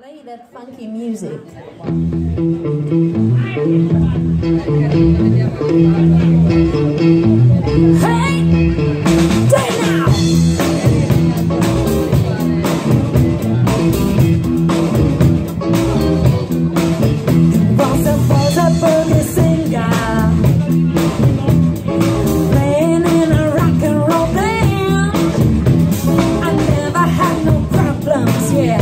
Play that funky music. Hey! Play now! Was a boogie singer, playing in a rock and roll band. I never had no problems, yeah.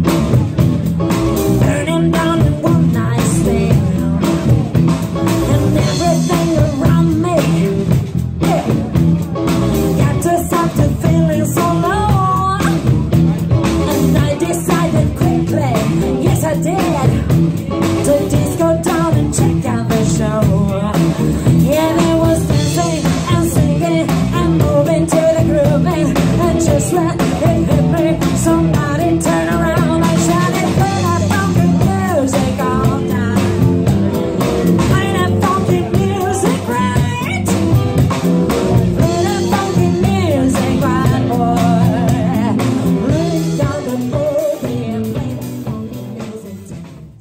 Burning down in one night stand, and everything around me, yeah, got to stop to feeling so low. And I decided quickly, yes I did, to just go down and check out the show. Yeah, there was dancing and singing and moving to the grooving, and just let it hit me. Somebody turn around and shout it, play that funky music all night. Play that funky music right. Play that funky music right, boy. Bring down the boogie and play that funky music.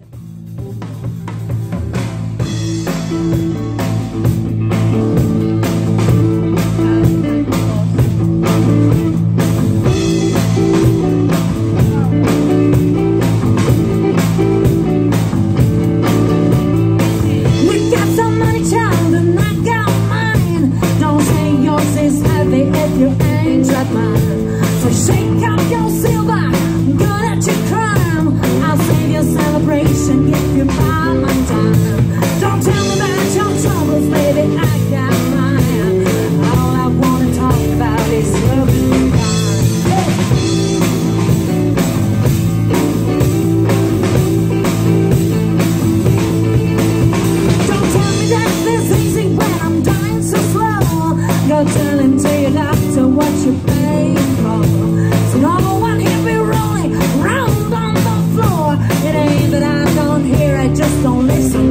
We got so many child and I got mine. Don't say yours is heavy if you ain't tried mine. So shake up your silver, good at your crime. I'll save your celebration if you buy my time. Don't tell me about your troubles, baby, I got mine. All I wanna talk about is loving you fine. Hey. Don't tell me that this easy when I'm dying so slow. Go telling to your doctor what you're paying for. So no one here be rolling round on the floor. It ain't that I don't hear, I just don't listen.